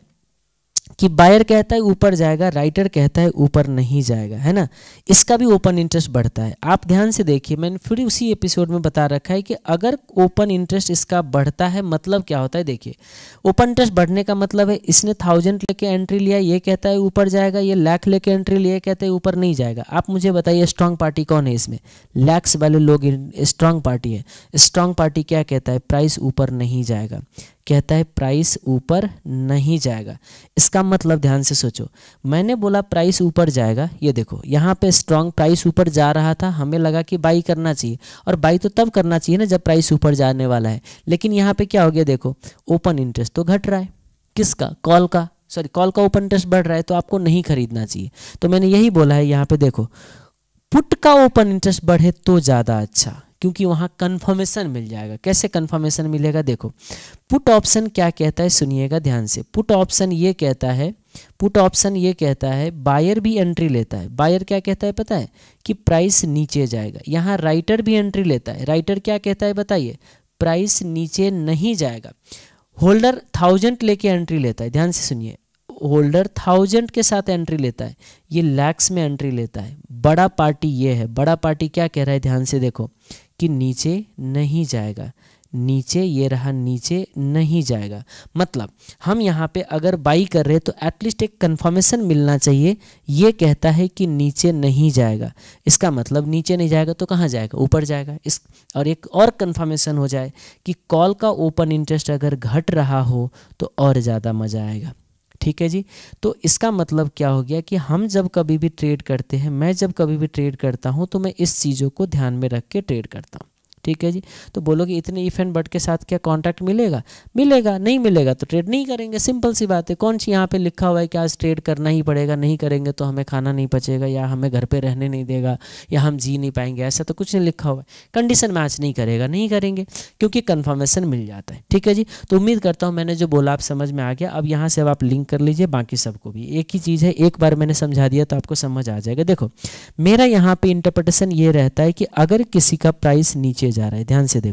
कि बायर कहता है ऊपर जाएगा, राइटर कहता है ऊपर नहीं जाएगा, है ना। इसका भी ओपन इंटरेस्ट बढ़ता है। आप ध्यान से देखिए, मैंने फिर उसी एपिसोड में बता रखा है कि अगर ओपन इंटरेस्ट इसका बढ़ता है मतलब क्या होता है। देखिए, ओपन इंटरेस्ट बढ़ने का मतलब है इसने थाउजेंड लेके एंट्री लिया, ये कहता है ऊपर जाएगा, ये लाख लेके एंट्री लिया, कहते हैं ऊपर नहीं जाएगा। आप मुझे बताइए स्ट्रांग पार्टी कौन है इसमें? लैक्स वाले लोग स्ट्रांग पार्टी है। स्ट्रांग पार्टी क्या कहता है? प्राइस ऊपर नहीं जाएगा, कहता है प्राइस ऊपर नहीं जाएगा। इसका मतलब ध्यान से सोचो, मैंने बोला प्राइस ऊपर जाएगा, ये देखो यहाँ पे स्ट्रांग प्राइस ऊपर जा रहा था, हमें लगा कि बाई करना चाहिए, और बाई तो तब करना चाहिए ना जब प्राइस ऊपर जाने वाला है। लेकिन यहाँ पे क्या हो गया? देखो, ओपन इंटरेस्ट तो घट रहा है, किसका? कॉल का, सॉरी कॉल का ओपन इंटरेस्ट बढ़ रहा है, तो आपको नहीं खरीदना चाहिए। तो मैंने यही बोला है यहाँ पे, देखो पुट का ओपन इंटरेस्ट बढ़े तो ज़्यादा अच्छा, क्योंकि वहाँ कंफर्मेशन मिल जाएगा। कैसे कंफर्मेशन मिलेगा? देखो, पुट ऑप्शन क्या कहता है, सुनिएगा ध्यान से। पुट ऑप्शन ये कहता है, पुट ऑप्शन ये कहता है बायर भी एंट्री लेता है। बायर क्या कहता है पता है? कि प्राइस नीचे जाएगा। यहाँ राइटर भी एंट्री लेता है। राइटर क्या कहता है बताइए? प्राइस नीचे नहीं जाएगा। होल्डर थाउजेंड लेके एंट्री लेता है, ध्यान से सुनिए, होल्डर थाउजेंड के साथ एंट्री लेता है, ये लैक्स में एंट्री लेता है। बड़ा पार्टी ये है, बड़ा पार्टी क्या कह रहा है? ध्यान से देखो कि नीचे नहीं जाएगा, नीचे ये रहा, नीचे नहीं जाएगा। मतलब हम यहाँ पे अगर बाई कर रहे हैं तो एटलीस्ट एक कंफर्मेशन मिलना चाहिए, ये कहता है कि नीचे नहीं जाएगा। इसका मतलब नीचे नहीं जाएगा तो कहाँ जाएगा? ऊपर जाएगा। इस और एक और कंफर्मेशन हो जाए कि कॉल का ओपन इंटरेस्ट अगर घट रहा हो तो और ज़्यादा मज़ा आएगा। ठीक है जी। तो इसका मतलब क्या हो गया कि हम जब कभी भी ट्रेड करते हैं, मैं जब कभी भी ट्रेड करता हूं तो मैं इस चीज़ों को ध्यान में रख के ट्रेड करता हूं। ठीक है जी। तो बोलोगे इतने इफ एंड बट के साथ क्या कॉन्ट्रैक्ट मिलेगा? मिलेगा। नहीं मिलेगा तो ट्रेड नहीं करेंगे, सिंपल सी बात है। कौन सी यहाँ पे लिखा हुआ है कि आज ट्रेड करना ही पड़ेगा, नहीं करेंगे तो हमें खाना नहीं बचेगा, या हमें घर पे रहने नहीं देगा, या हम जी नहीं पाएंगे, ऐसा तो कुछ नहीं लिखा हुआ है। कंडीशन मैच नहीं करेगा, नहीं करेंगे, क्योंकि कन्फर्मेशन मिल जाता है। ठीक है जी। तो उम्मीद करता हूँ मैंने जो बोला आप समझ में आ गया। अब यहाँ से अब आप लिंक कर लीजिए बाकी सबको भी। एक ही चीज़ है, एक बार मैंने समझा दिया तो आपको समझ आ जाएगा। देखो मेरा यहाँ पे इंटरप्रिटेशन ये रहता है कि अगर किसी का प्राइस नीचे जा रहा है, ध्यान से देखो,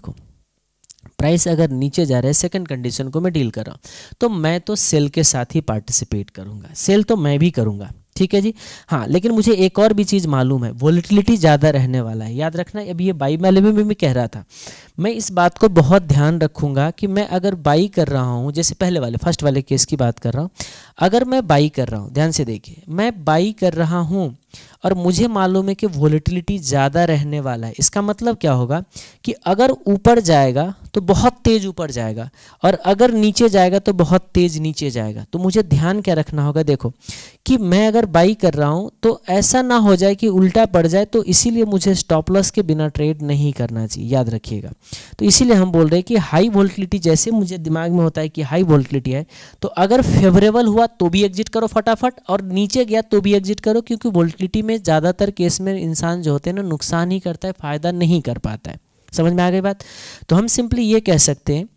प्राइस अगर नीचे जा रहा है, सेकंड कंडीशन को मैं डील कर रहा हूं, तो मैं तो सेल के साथ ही पार्टिसिपेट करूंगा, सेल तो मैं भी करूंगा। ठीक है जी। हाँ, लेकिन मुझे एक और भी चीज़ मालूम है, वोलेटिलिटी ज़्यादा रहने वाला है, याद रखना। अभी ये बाई वाले में भी मैं कह रहा था, मैं इस बात को बहुत ध्यान रखूंगा कि मैं अगर बाई कर रहा हूँ, जैसे पहले वाले फर्स्ट वाले केस की बात कर रहा हूँ, अगर मैं बाई कर रहा हूँ, ध्यान से देखिए, मैं बाई कर रहा हूँ और मुझे मालूम है कि वोलेटिलिटी ज़्यादा रहने वाला है, इसका मतलब क्या होगा कि अगर ऊपर जाएगा तो बहुत तेज़ ऊपर जाएगा, और अगर नीचे जाएगा तो बहुत तेज़ नीचे जाएगा। तो मुझे ध्यान क्या रखना होगा, देखो कि मैं अगर बाई कर रहा हूँ तो ऐसा ना हो जाए कि उल्टा पड़ जाए, तो इसीलिए मुझे स्टॉप लॉस के बिना ट्रेड नहीं करना चाहिए, याद रखिएगा। तो इसीलिए हम बोल रहे हैं कि हाई वोलेटिलिटी, जैसे मुझे दिमाग में होता है कि हाई वोलेटिलिटी है तो अगर फेवरेबल हुआ तो भी एग्जिट करो फटाफट, और नीचे गया तो भी एग्जिट करो, क्योंकि वोलेटिलिटी में ज़्यादातर केस में इंसान जो होते हैं ना नुकसान ही करता है, फ़ायदा नहीं कर पाता है। समझ में आ गई बात? तो हम सिंपली ये कह सकते हैं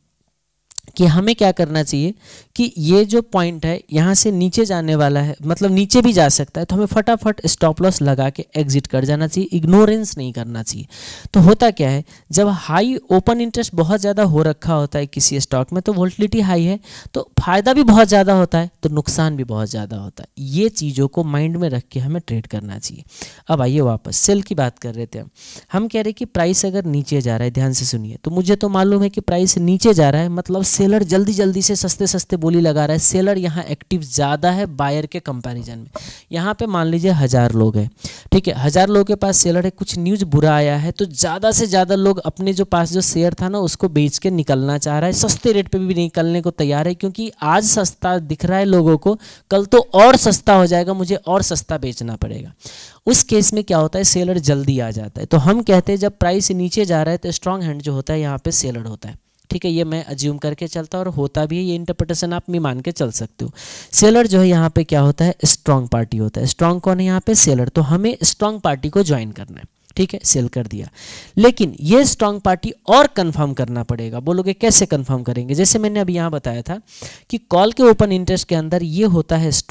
कि हमें क्या करना चाहिए कि ये जो पॉइंट है यहाँ से नीचे जाने वाला है, मतलब नीचे भी जा सकता है, तो हमें फटाफट स्टॉप लॉस लगा के एग्जिट कर जाना चाहिए, इग्नोरेंस नहीं करना चाहिए। तो होता क्या है, जब हाई ओपन इंटरेस्ट बहुत ज़्यादा हो रखा होता है किसी स्टॉक में, तो वोलेटिलिटी हाई है, तो फ़ायदा भी बहुत ज़्यादा होता है तो नुकसान भी बहुत ज़्यादा होता है। ये चीज़ों को माइंड में रख के हमें ट्रेड करना चाहिए। अब आइए वापस सेल की बात कर रहे थे हम हम कह रहे कि प्राइस अगर नीचे जा रहा है, ध्यान से सुनिए, तो मुझे तो मालूम है कि प्राइस नीचे जा रहा है, मतलब सेलर जल्दी जल्दी से सस्ते सस्ते बोली लगा रहा है। सेलर यहाँ एक्टिव ज़्यादा है बायर के कंपैरिजन में। यहाँ पे मान लीजिए हज़ार लोग हैं, ठीक है, हज़ार लोगों के पास सेलर है, कुछ न्यूज़ बुरा आया है तो ज़्यादा से ज़्यादा लोग अपने जो पास जो शेयर था ना उसको बेच के निकलना चाह रहा है, सस्ते रेट पे भी निकलने को तैयार है, क्योंकि आज सस्ता दिख रहा है लोगों को, कल तो और सस्ता हो जाएगा, मुझे और सस्ता बेचना पड़ेगा। उस केस में क्या होता है, सेलर जल्दी आ जाता है। तो हम कहते हैं जब प्राइस नीचे जा रहा है तो स्ट्रॉन्ग हैंड जो होता है यहाँ पे सेलर होता है। ठीक है, ये मैं अज्यूम करके चलता और होता भी है, ये इंटरप्रिटेशन आप भी मान के चल सकते हो। सेलर जो है यहाँ पे क्या होता है, स्ट्रॉन्ग पार्टी होता है। स्ट्रॉन्ग कौन है यहाँ पे, सेलर। तो हमें स्ट्रॉन्ग पार्टी को ज्वाइन करना है। ठीक है, सेल कर दिया, लेकिन ये स्ट्रॉन्ग पार्टी और कंफर्म करना पड़ेगा। बोलोगे कैसे कंफर्म करेंगे? जैसे मैंने अभी यहाँ बताया था कि कॉल के ओपन इंटरेस्ट के अंदर ये होता है स्ट्रॉन्ग,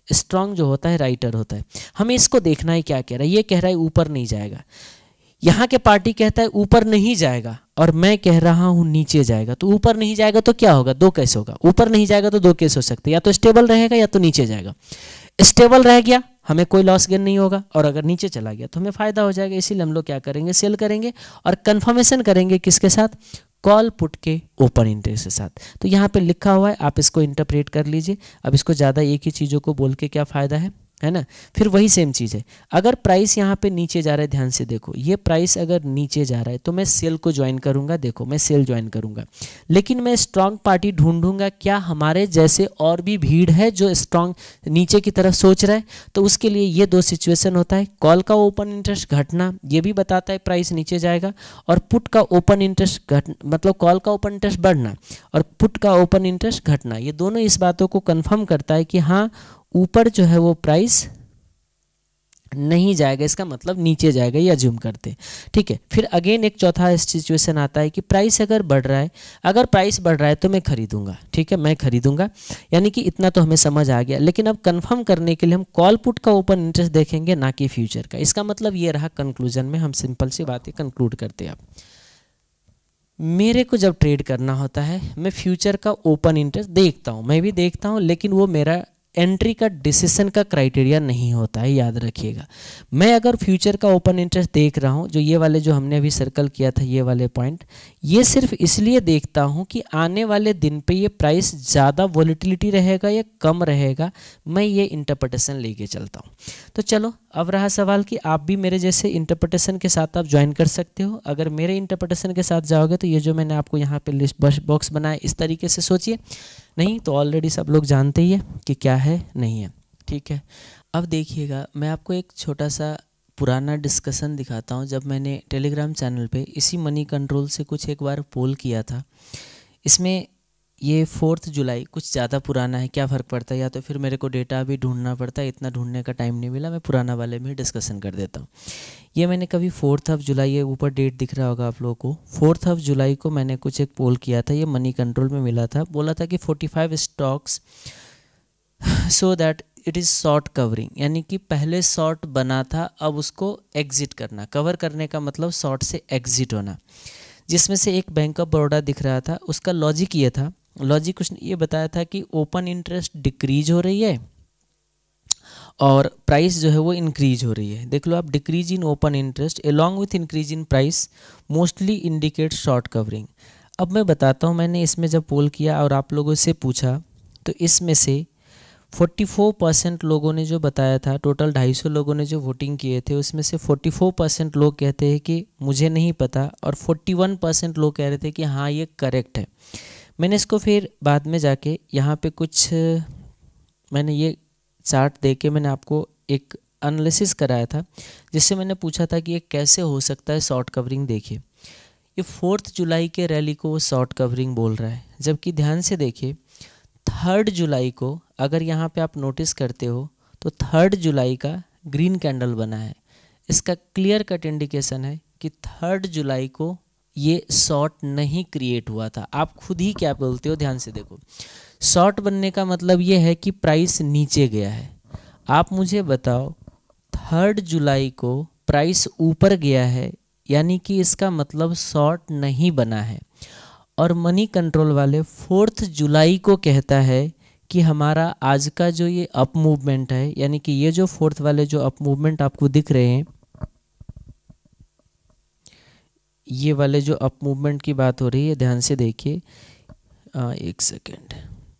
स्ट्रॉन्ग जो होता है राइटर होता है। हमें इसको देखना है क्या कह रहा है। ये कह रहा है ऊपर नहीं जाएगा, यहाँ के पार्टी कहता है ऊपर नहीं जाएगा, और मैं कह रहा हूँ नीचे जाएगा। तो ऊपर नहीं जाएगा तो क्या होगा, दो केस होगा। ऊपर नहीं जाएगा तो दो केस हो सकते हैं, या तो स्टेबल रहेगा या तो नीचे जाएगा। स्टेबल रह गया हमें कोई लॉस गेन नहीं होगा, और अगर नीचे चला गया तो हमें फायदा हो जाएगा। इसीलिए हम लोग क्या करेंगे, सेल करेंगे और कंफर्मेशन करेंगे किसके साथ, कॉल पुट के ओपन इंटरेस्ट के साथ। तो यहाँ पे लिखा हुआ है, आप इसको इंटरप्रेट कर लीजिए। अब इसको ज़्यादा एक ही चीज़ों को बोल के क्या फ़ायदा है, है ना। फिर वही सेम चीज़ है, अगर प्राइस यहाँ पे नीचे जा रहा है, ध्यान से देखो, ये प्राइस अगर नीचे जा रहा है तो मैं सेल को ज्वाइन करूँगा। देखो मैं सेल ज्वाइन करूँगा, लेकिन मैं स्ट्रांग पार्टी ढूंढूंगा। क्या हमारे जैसे और भी भीड़ है जो स्ट्रांग नीचे की तरफ सोच रहा है? तो उसके लिए ये दो सिचुएशन होता है, कॉल का ओपन इंटरेस्ट घटना ये भी बताता है प्राइस नीचे जाएगा, और पुट का ओपन इंटरेस्ट घट मतलब कॉल का ओपन इंटरेस्ट बढ़ना और पुट का ओपन इंटरेस्ट घटना, ये दोनों इस बातों को कन्फर्म करता है कि हाँ ऊपर जो है वो प्राइस नहीं जाएगा, इसका मतलब नीचे जाएगा, ये अज्यूम करते हैं। ठीक है, फिर अगेन एक चौथा सिचुएशन आता है कि प्राइस अगर बढ़ रहा है, अगर प्राइस बढ़ रहा है तो मैं खरीदूंगा। ठीक है, मैं खरीदूंगा, यानी कि इतना तो हमें समझ आ गया। लेकिन अब कंफर्म करने के लिए हम कॉल पुट का ओपन इंटरेस्ट देखेंगे, ना कि फ्यूचर का। इसका मतलब ये रहा, कंक्लूजन में हम सिंपल सी बातें कंक्लूड करते हैं। अब मेरे को जब ट्रेड करना होता है मैं फ्यूचर का ओपन इंटरेस्ट देखता हूँ, मैं भी देखता हूँ, लेकिन वो मेरा एंट्री का डिसीजन का क्राइटेरिया नहीं होता है, याद रखिएगा। मैं अगर फ्यूचर का ओपन इंटरेस्ट देख रहा हूँ, जो ये वाले जो हमने अभी सर्कल किया था ये वाले पॉइंट, ये सिर्फ इसलिए देखता हूँ कि आने वाले दिन पे ये प्राइस ज़्यादा वॉलीटिलिटी रहेगा या कम रहेगा, मैं ये इंटरप्रिटेशन लेके चलता हूँ। तो चलो अब रहा सवाल कि आप भी मेरे जैसे इंटरप्रिटेशन के साथ आप ज्वाइन कर सकते हो। अगर मेरे इंटरप्रिटेशन के साथ जाओगे तो ये जो मैंने आपको यहाँ पे लिस्ट बॉक्स बनाया इस तरीके से सोचिए, नहीं तो ऑलरेडी सब लोग जानते ही है कि क्या है नहीं है। ठीक है, अब देखिएगा मैं आपको एक छोटा सा पुराना डिस्कशन दिखाता हूँ। जब मैंने टेलीग्राम चैनल पे इसी मनी कंट्रोल से कुछ एक बार पोल किया था, इसमें ये फोर्थ जुलाई कुछ ज़्यादा पुराना है, क्या फ़र्क पड़ता है, या तो फिर मेरे को डेटा अभी ढूंढना पड़ता है, इतना ढूंढने का टाइम नहीं मिला, मैं पुराना वाले में डिस्कशन कर देता हूँ। ये मैंने कभी फोर्थ ऑफ जुलाई, ये ऊपर डेट दिख रहा होगा आप लोगों को, फोर्थ ऑफ जुलाई को मैंने कुछ एक पोल किया था, ये मनी कंट्रोल में मिला था। बोला था कि forty five stocks so that it is short covering, यानी कि पहले शॉर्ट बना था, अब उसको एग्जिट करना। कवर करने का मतलब शॉर्ट से एग्जिट होना। जिसमें से एक बैंक ऑफ बड़ौदा दिख रहा था, उसका लॉजिक ये था, लॉजिक कुछ ये बताया था कि ओपन इंटरेस्ट डिक्रीज हो रही है और प्राइस जो है वो इंक्रीज हो रही है। देख लो आप, decrease in open interest along with increase in price mostly indicate short covering. अब मैं बताता हूँ, मैंने इसमें जब पोल किया और आप लोगों से पूछा तो इसमें से चौवालीस परसेंट लोगों ने जो बताया था, टोटल ढाई सौ लोगों ने जो वोटिंग किए थे, उसमें से चौवालीस परसेंट लोग कहते हैं कि मुझे नहीं पता, और इकतालीस परसेंट लोग कह रहे थे कि हाँ ये करेक्ट है। मैंने इसको फिर बाद में जाके यहाँ पे कुछ मैंने ये चार्ट दे के मैंने आपको एक एनालिसिस कराया था, जिससे मैंने पूछा था कि ये कैसे हो सकता है शॉर्ट कवरिंग। देखिए ये फोर्थ जुलाई के रैली को वो शॉर्ट कवरिंग बोल रहा है, जबकि ध्यान से देखिए थर्ड जुलाई को अगर यहाँ पे आप नोटिस करते हो तो थर्ड जुलाई का ग्रीन कैंडल बना है। इसका क्लियर कट इंडिकेशन है कि थर्ड जुलाई को ये शॉर्ट नहीं क्रिएट हुआ था। आप खुद ही क्या बोलते हो, ध्यान से देखो, शॉर्ट बनने का मतलब ये है कि प्राइस नीचे गया है। आप मुझे बताओ थर्ड जुलाई को प्राइस ऊपर गया है, यानी कि इसका मतलब शॉर्ट नहीं बना है। और मनी कंट्रोल वाले फोर्थ जुलाई को कहता है कि हमारा आज का जो ये अप मूवमेंट है, यानी कि ये जो फोर्थ वाले जो अप मूवमेंट आपको दिख रहे हैं, ये वाले जो अप मूवमेंट की बात हो रही है, ध्यान से देखिए, एक सेकेंड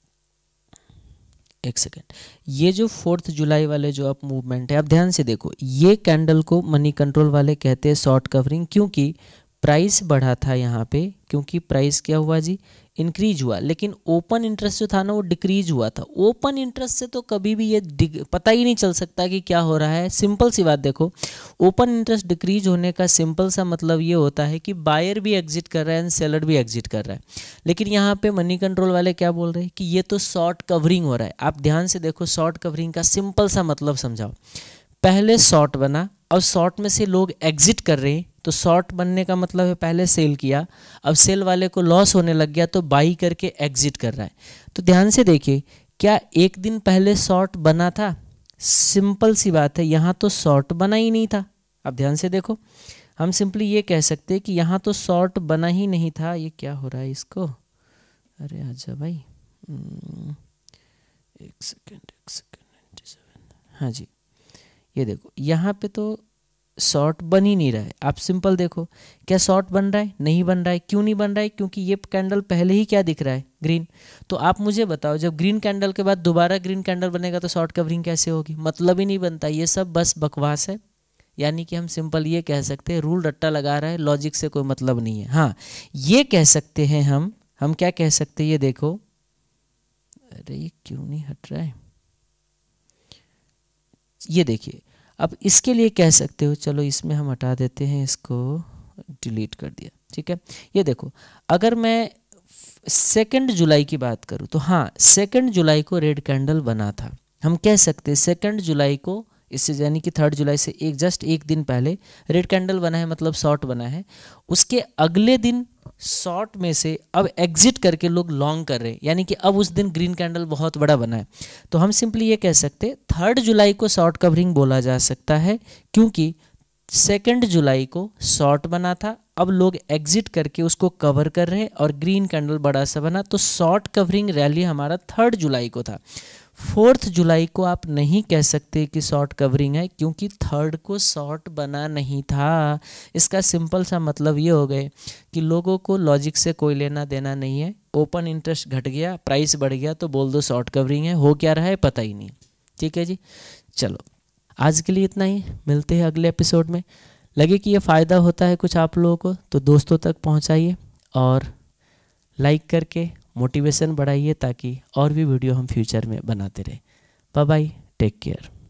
एक सेकेंड ये जो फोर्थ जुलाई वाले जो अप मूवमेंट है, आप ध्यान से देखो, ये कैंडल को मनी कंट्रोल वाले कहते हैं शॉर्ट कवरिंग, क्योंकि प्राइस बढ़ा था यहाँ पे, क्योंकि प्राइस क्या हुआ जी, इंक्रीज हुआ, लेकिन ओपन इंटरेस्ट जो था ना वो डिक्रीज हुआ था। ओपन इंटरेस्ट से तो कभी भी ये पता ही नहीं चल सकता कि क्या हो रहा है। सिंपल सी बात देखो, ओपन इंटरेस्ट डिक्रीज होने का सिंपल सा मतलब ये होता है कि बायर भी एग्जिट कर रहा है एंड सेलर भी एग्जिट कर रहा है। लेकिन यहाँ पे मनी कंट्रोल वाले क्या बोल रहे हैं कि ये तो शॉर्ट कवरिंग हो रहा है। आप ध्यान से देखो, शॉर्ट कवरिंग का सिंपल सा मतलब समझाओ। पहले शॉर्ट बना, अब शॉर्ट में से लोग एग्जिट कर रहे हैं, तो शॉर्ट बनने का मतलब है पहले सेल किया, अब सेल वाले को लॉस होने लग गया तो बाई करके एग्जिट कर रहा है। तो ध्यान से देखिए क्या एक दिन पहले शॉर्ट बना था? सिंपल सी बात है, यहाँ तो शॉर्ट बना ही नहीं था। अब ध्यान से देखो, हम सिंपली ये कह सकते हैं कि यहाँ तो शॉर्ट बना ही नहीं था। ये क्या हो रहा है इसको, अरे आजा भाई, एक सेकेंड एक सेकेंड हाँ जी, ये देखो यहाँ पे तो शॉर्ट बन ही नहीं रहा है। आप सिंपल देखो, क्या शॉर्ट बन रहा है? नहीं बन रहा है। क्यों नहीं बन रहा है? क्योंकि ये कैंडल पहले ही क्या दिख रहा है? ग्रीन। तो आप मुझे बताओ, जब ग्रीन कैंडल के बाद दोबारा ग्रीन कैंडल बनेगा तो शॉर्ट कवरिंग कैसे होगी? मतलब ही नहीं बनता। ये सब बस बकवास है। यानी कि हम सिंपल ये कह सकते हैं, रूल रट्टा लगा रहा है, लॉजिक से कोई मतलब नहीं है। हाँ, ये कह सकते हैं हम हम क्या कह सकते हैं, ये देखो, अरे ये क्यों नहीं हट रहा है, ये देखिए। अब इसके लिए कह सकते हो, चलो इसमें हम हटा देते हैं, इसको डिलीट कर दिया, ठीक है। ये देखो, अगर मैं सेकंड जुलाई की बात करूँ तो हाँ, सेकंड जुलाई को रेड कैंडल बना था। हम कह सकते हैं सेकंड जुलाई को, इससे यानी कि थर्ड जुलाई से एक जस्ट एक दिन पहले रेड कैंडल बना है, मतलब शॉर्ट बना है। उसके अगले दिन शॉर्ट में से अब एग्जिट करके लोग लॉन्ग कर रहे हैं, यानी कि अब उस दिन ग्रीन कैंडल बहुत बड़ा बना है। तो हम सिंपली ये कह सकते हैं थर्ड जुलाई को शॉर्ट कवरिंग बोला जा सकता है, क्योंकि सेकंड जुलाई को शॉर्ट बना था, अब लोग एग्जिट करके उसको कवर कर रहे हैं और ग्रीन कैंडल बड़ा सा बना, तो शॉर्ट कवरिंग रैली हमारा थर्ड जुलाई को था। फोर्थ जुलाई को आप नहीं कह सकते कि शॉर्ट कवरिंग है, क्योंकि थर्ड को शॉर्ट बना नहीं था। इसका सिंपल सा मतलब ये हो गए कि लोगों को लॉजिक से कोई लेना देना नहीं है। ओपन इंटरेस्ट घट गया, प्राइस बढ़ गया तो बोल दो शॉर्ट कवरिंग है, हो क्या रहा है पता ही नहीं। ठीक है जी, चलो आज के लिए इतना ही, मिलते हैं अगले एपिसोड में। लगे कि ये फ़ायदा होता है कुछ आप लोगों को तो दोस्तों तक पहुंचाइए और लाइक करके मोटिवेशन बढ़ाइए, ताकि और भी वीडियो हम फ्यूचर में बनाते रहें। Bye bye, take care.